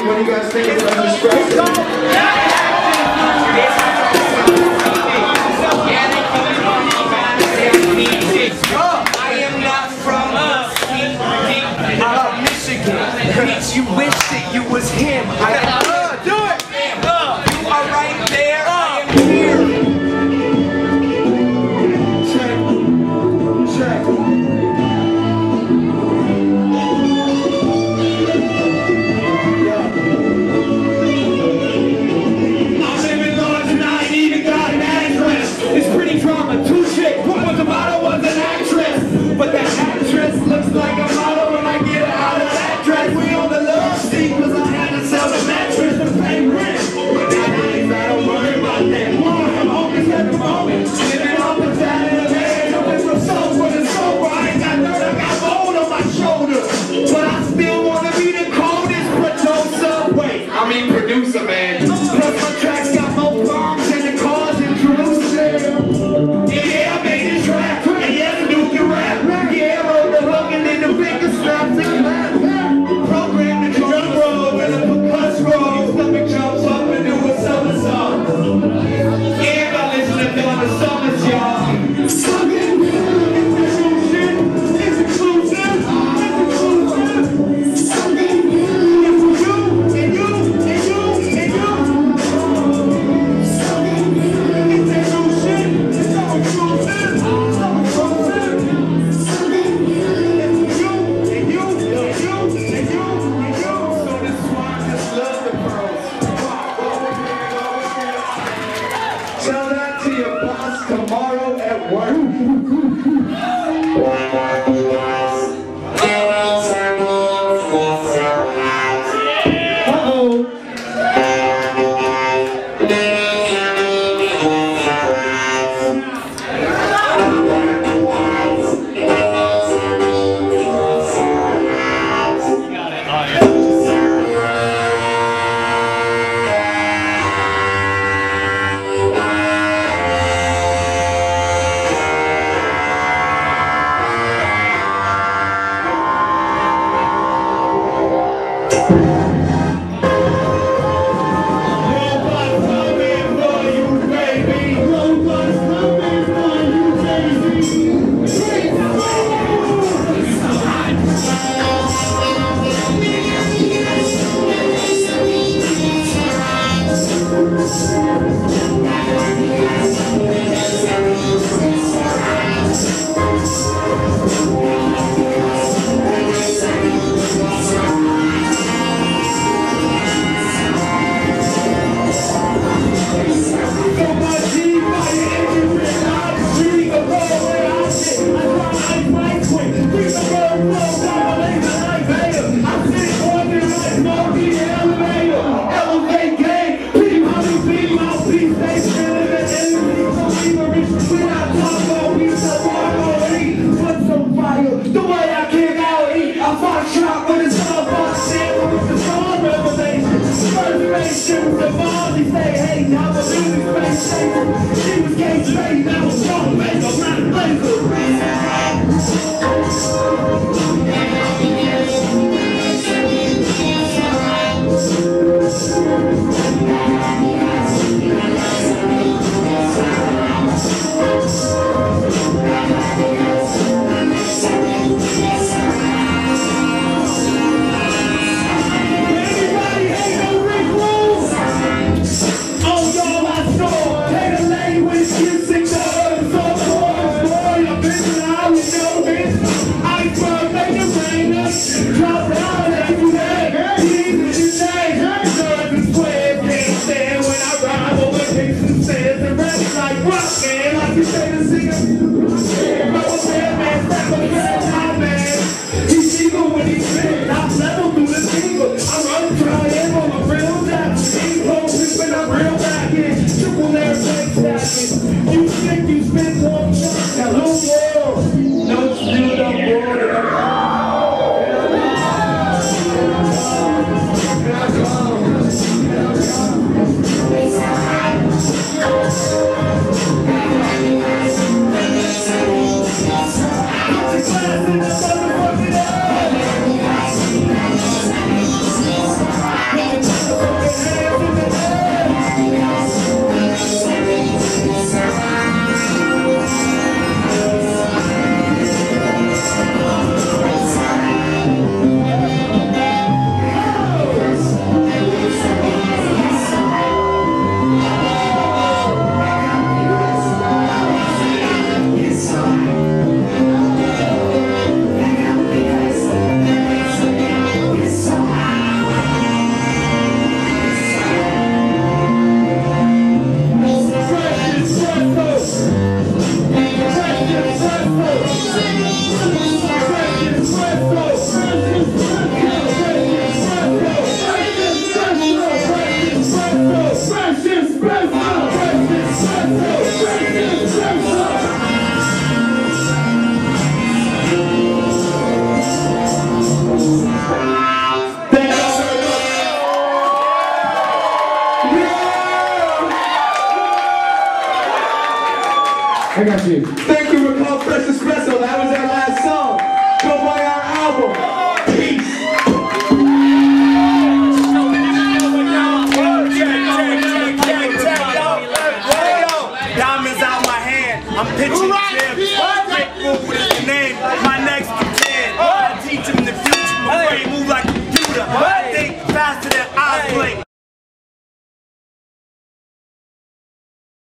What do you guys think of Espresso? Bitch, you wish that you was him. Do it! You are right there. I am here. Check. I'm living large and I ain't even got an address. It's pretty drama. Two chicks. One was a model, was an actress. But that actress looks like a model when I get her out of that dress. We on the love seat cause I had to sell the mattress to pay rent. But nowadays I don't worry about that. I'm hopeless at the moment. Living off the side of the bed. Looking for soap for the sober. I ain't got dirt, I got mold on my shoulder. But I still wanna be the coldest producer. Wait, I mean producer, man. Plus my tracks got more bombs than the cars in Jerusalem. Yeah, I made this rap. And yeah, the dude can rap. Yeah, I wrote the hook and then the finger snaps and clap. Program the drum roll with a percuss roll. Stomach jumps up and do a somersault. Yeah, I listen to Donna Summers, y'all. Something new in this shit. It's exclusive. It's exclusive. Something new. It's you and you and you and you. Something new. It's that new shit. It's so exclusive. So exclusive. Something new. It's you and you and you and you and you. So this swine just love the pearls. Tell that to your boss tomorrow at work. I got you. Thank you for calling Fresh Espresso. That was our last song. Go buy our album. Peace. Diamonds out my hand. I'm pitching the